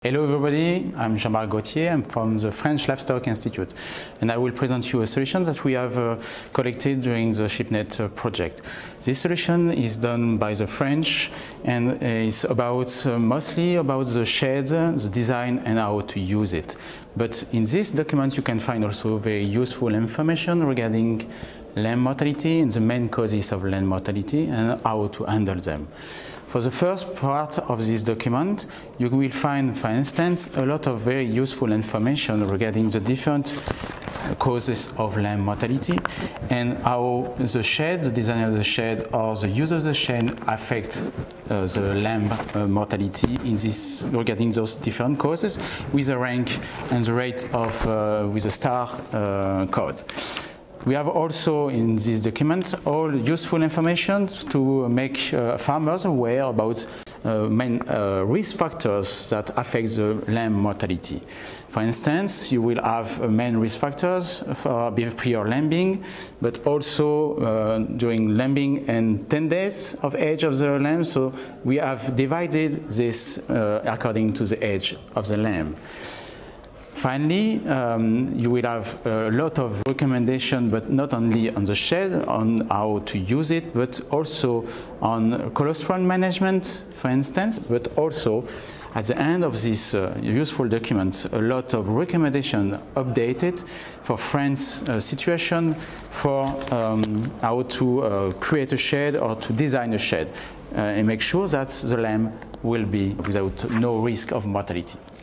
Hello everybody, I'm Jean-Marc Gauthier, I'm from the French Livestock Institute, and I will present you a solution that we have collected during the SheepNet project. This solution is done by the French and is mostly about the sheds, the design and how to use it. But in this document you can find also very useful information regarding lamb mortality and the main causes of lamb mortality and how to handle them. For the first part of this document, you will find, for instance, a lot of very useful information regarding the different causes of lamb mortality and how the shed, the design of the shed or the use of the shed affect the lamb mortality regarding those different causes with a rank and the rate of with a star code. We have also in this document all useful information to make farmers aware about main risk factors that affect the lamb mortality. For instance, you will have main risk factors for prior lambing, but also during lambing and 10 days of age of the lamb. So we have divided this according to the age of the lamb. Finally, you will have a lot of recommendations, but not only on the shed, on how to use it, but also on cholesterol management, for instance, but also at the end of this useful document, a lot of recommendations updated for France's situation for how to create a shed or to design a shed and make sure that the lamb will be without no risk of mortality.